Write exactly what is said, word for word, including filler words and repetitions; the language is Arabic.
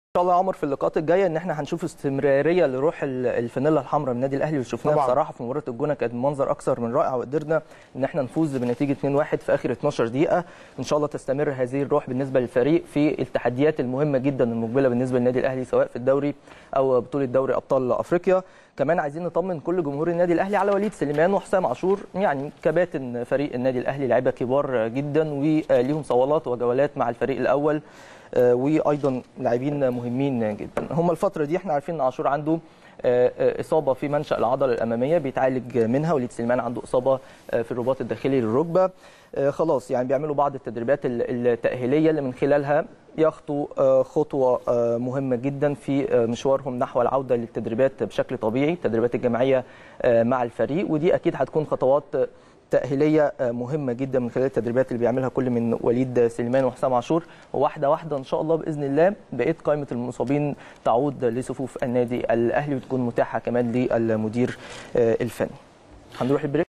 ان شاء الله يا عمر في اللقاءات الجايه ان احنا هنشوف استمراريه لروح الفانيلا الحمراء من النادي الاهلي، وشفناها بصراحه في مباراه الجونه كانت منظر اكثر من رائع، وقدرنا ان احنا نفوز بنتيجه اتنين واحد في اخر اتناشر دقيقه. ان شاء الله تستمر هذه الروح بالنسبه للفريق في التحديات المهمه جدا المقبله بالنسبه للنادي الاهلي سواء في الدوري او بطوله دوري ابطال افريقيا. كمان عايزين نطمن كل جمهور النادي الاهلي على وليد سليمان وحسام عاشور، يعني كباتن فريق النادي الاهلي لعيبه كبار جدا وليهم صولات وجولات مع الفريق الاول، وايضا لاعبين مهمين جدا. هم الفتره دي احنا عارفين ان عاشور عنده اصابه في منشأ العضله الاماميه بيتعالج منها، وليد سليمان عنده اصابه في الرباط الداخلي للركبه. خلاص يعني بيعملوا بعض التدريبات التاهيليه اللي من خلالها يخطوا خطوه مهمه جدا في مشوارهم نحو العوده للتدريبات بشكل طبيعي، التدريبات الجماعيه مع الفريق، ودي اكيد هتكون خطوات تأهيلية مهمة جدا من خلال التدريبات اللي بيعملها كل من وليد سليمان وحسام عاشور. وواحدة واحدة إن شاء الله بإذن الله بقية قائمة المصابين تعود لصفوف النادي الأهلي وتكون متاحة كمان للمدير الفني. هنروح البريك.